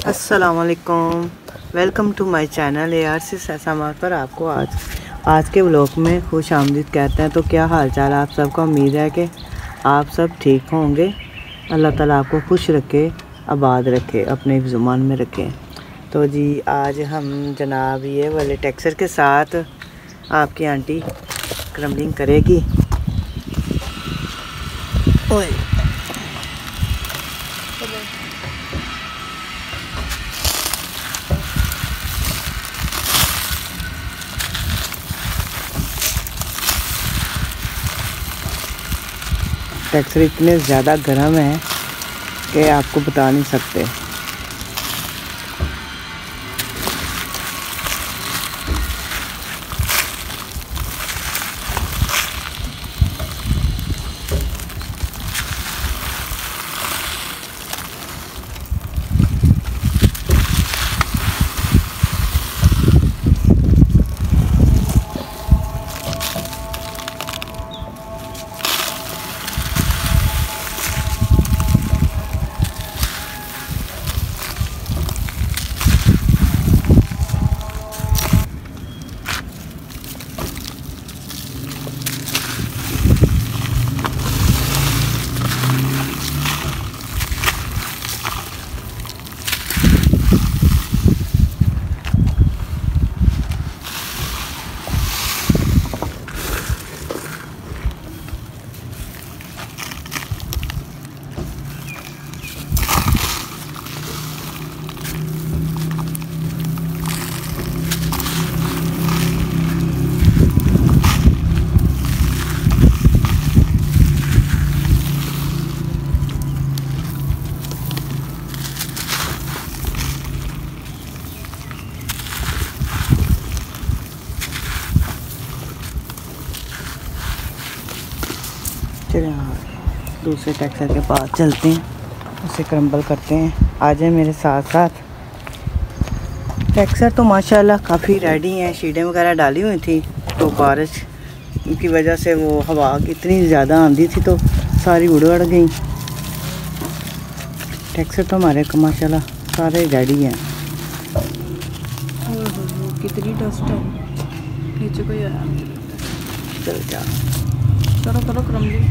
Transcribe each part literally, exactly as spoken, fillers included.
अस्सलामुअलैकुम, welcome to my channel A R C समार पर आपको आज आज के व्लॉग में खुश आमदीद कहते हैं। तो क्या हाल चाल आप सबका, उम्मीद है कि आप सब ठीक होंगे। अल्लाह ताला आपको खुश रखे, आबाद रखे, अपने ज़ुबान में रखे। तो जी आज हम जनाब ये वाले टेक्सचर के साथ आपकी आंटी क्रम्बलिंग करेगी। ओए टेक्सचर इतने ज़्यादा गर्म है कि आपको बता नहीं सकते। चलिए दूसरे टेक्सचर के पास चलते हैं, उसे क्रम्बल करते हैं। आ जाए मेरे साथ साथ। टेक्सचर तो माशाल्लाह काफ़ी रेडी हैं। शीटें वगैरह डाली हुई थी तो बारिश की वजह से वो हवा इतनी ज़्यादा आंधी थी तो सारी उड़ उड़ गई। टेक्सचर तो हमारे माशाल्लाह सारे रेडी हैं। कितनी डस्ट है नीचे कोई आया। चल जा करो करो क्रम्बलिंग।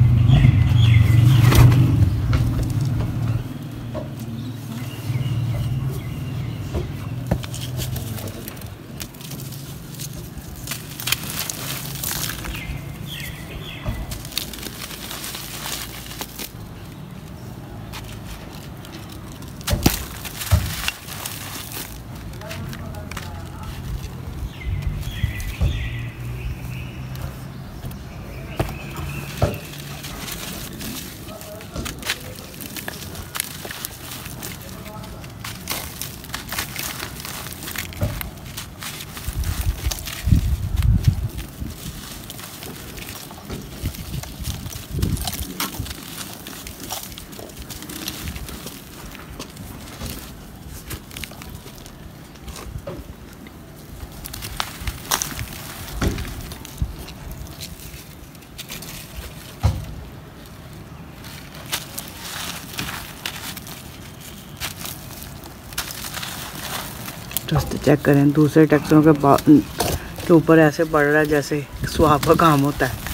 रास्ते चेक करें। दूसरे टेक्सचरों के के ऊपर ऐसे पड़ रहा है जैसे स्वाब का काम होता है।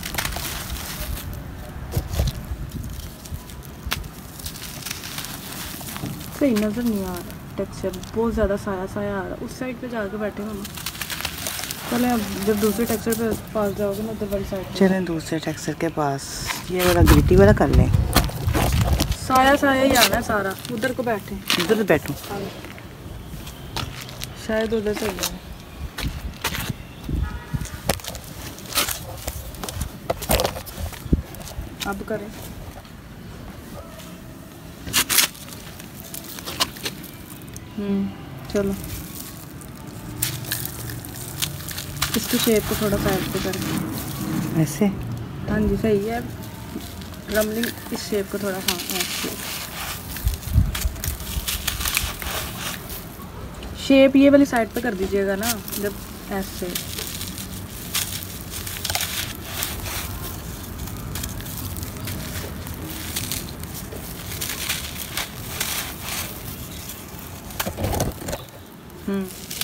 सही नज़र नहीं आ रहा टेक्सचर, बहुत ज़्यादा साया साया आ रहा। उस साइड पे जाके बैठे हम। चलें अब जब दूसरे टेक्सचर पे पास जाओगे ना उधर वाली साइड। चलें दूसरे टेक्सचर के पास। ये वाला गिट्टी वाला कर लें। साया साया ही आना है सारा। उधर को बैठे, उधर बैठूं शायद उधर से जाए। अब करें। हम्म चलो इसकी शेप को थोड़ा साइड पे करें। ऐसे। हाँ जी सही है। क्रम्बलिंग इस शेप को थोड़ा, हाँ ऐसे शेप ये वाली साइड पे कर दीजिएगा ना जब ऐसे। हम्म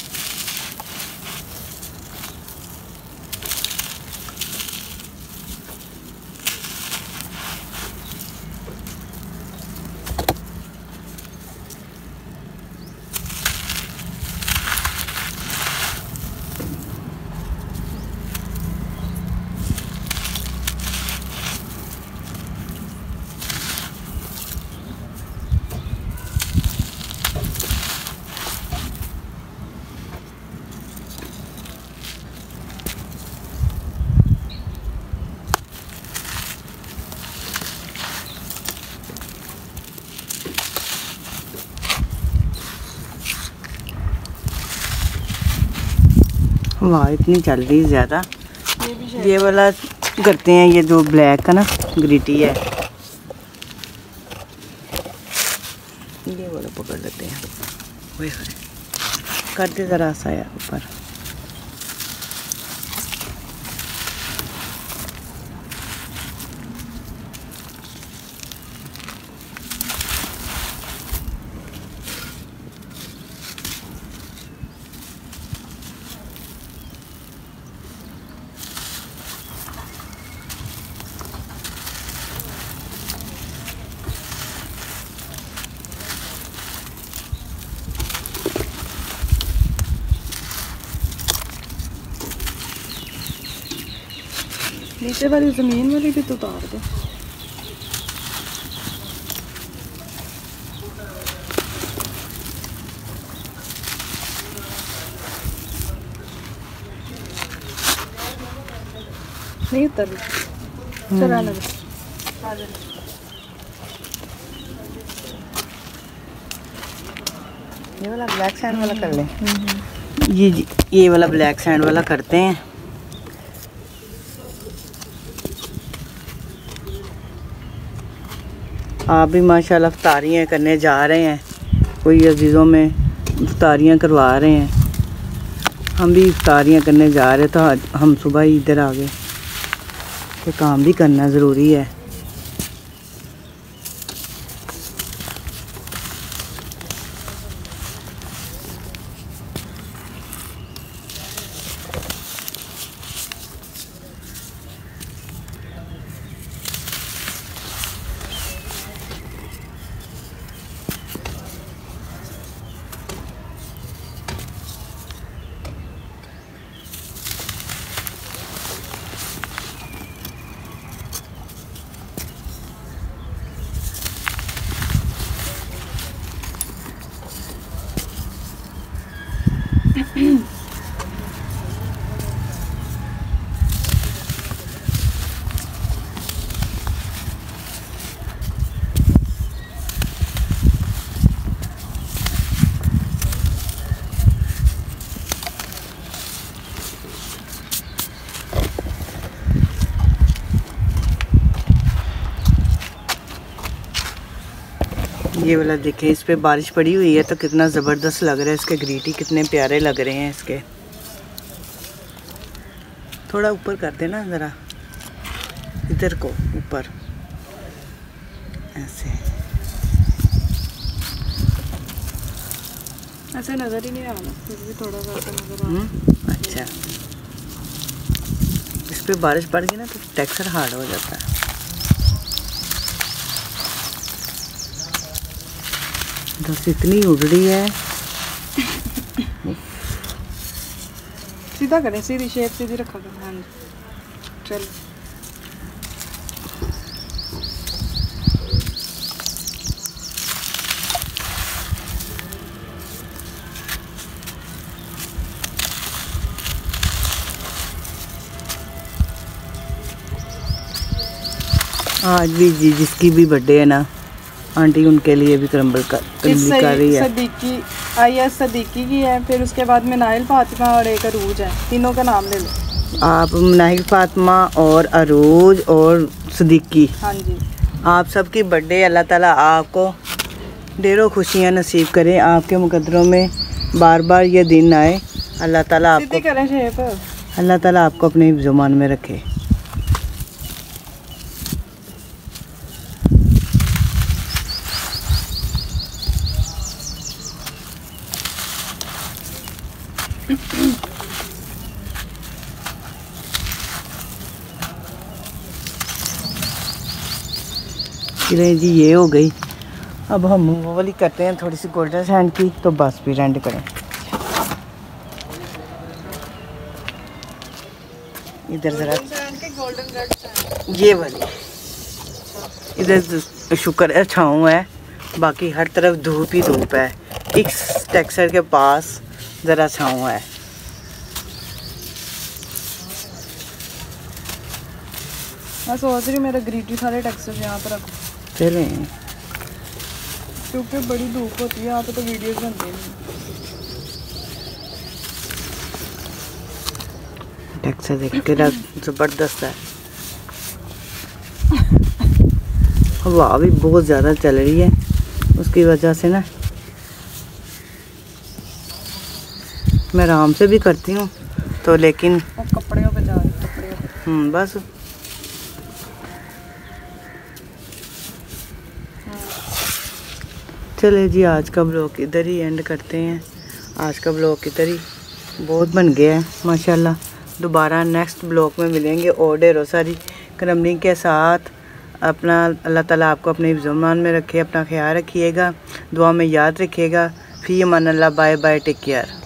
वाह इतनी चल रही है ज़्यादा। ये भी शेड ये वाला करते हैं, ये जो ब्लैक है ना ग्रीटी है, ये वाला पकड़ लेते हैं। वही कर दे ज़रा सा यार ऊपर। नीचे वाली जमीन वाली भी तो उतार दो। नहीं उतर रही। चल आने दो। आ जा। ये वाला ब्लैक सैंड वाला कर लें। ये ये वाला ब्लैक सैंड वाला करते हैं। आप भी माशाल्लाह इफ्तारियाँ करने जा रहे हैं, कोई अजीज़ों में इफ्तारियाँ करवा रहे हैं। हम भी इफ्तारियाँ करने जा रहे, तो आज हम सुबह ही इधर आ गए कि काम भी करना ज़रूरी है। ये वाला देखें, इस पे बारिश पड़ी हुई है तो कितना ज़बरदस्त लग रहा है। इसके ग्रीटी कितने प्यारे लग रहे हैं। इसके थोड़ा ऊपर कर देना ज़रा, इधर को ऊपर ऐसे। ऐसे नज़र ही नहीं आ रहा, फिर भी थोड़ा सा नज़र आ रहा। अच्छा, इस पे बारिश पड़ गई ना तो टेक्सचर हार्ड हो जाता है। बस इतनी उड़ रही है। सीधा करें, सीधी शेप सीधी रखा करें। हाँ जी चलो। आज भी जी जिसकी भी बर्थडे है ना, आंटी उनके लिए भी क्रम्बल कर क्रम्बली कर रही है। सदीकी आयस सदीकी की है, फिर उसके बाद में नाइल फातिमा और एक अरूज है। तीनों का नाम ले लो आप। नाइल फातिमा और अरूज और सदीकी। हाँ जी। आप सबकी बर्थडे अल्लाह ताला आपको ढेरों खुशियाँ नसीब करें। आपके मुकद्दरों में बार बार ये दिन आए। अल्लाह ताला आपको करें शेप। अल्लाह ताला आपको अपने ज़ुबान में रखे। चलें जी, ये हो गई। अब हम वो वाली करते हैं थोड़ी सी गोल्डन सैंड की, तो बस फिर एंड करें। इधर ज़रा ये वाली, इधर शुक्र है छाँव है, बाकी हर तरफ धूप ही धूप है। इस टेक्सचर के पास ज़रा छाँव है। मैं सोच रही मेरे ग्रीटी सारे टेक्सचर यहाँ पर रखूँ। चलें, क्योंकि बड़ी धूप होती है यहाँ पे, तो वीडियोस बनते नहीं। टेक्सचर देख के ज़बरदस्त है। हवा भी बहुत ज़्यादा चल रही है, उसकी वजह से ना मैं आराम से भी करती हूँ, तो लेकिन और कपड़ों पे जा रही कपड़ों पे। हम्म बस चले जी, आज का ब्लॉग इधर ही एंड करते हैं। आज का ब्लॉग इधर ही बहुत बन गया है माशाल्लाह। दोबारा नेक्स्ट ब्लॉग में मिलेंगे और ढेरों सारी क्रम्बलिंग के साथ। अपना अल्लाह ताला आपको अपने हिफ्ज़-ओ-मान में रखे, अपना ख्याल रखिएगा, दुआ में याद रखिएगा। फ़ी अमान अल्लाह, बाय बाय, टेक केयर।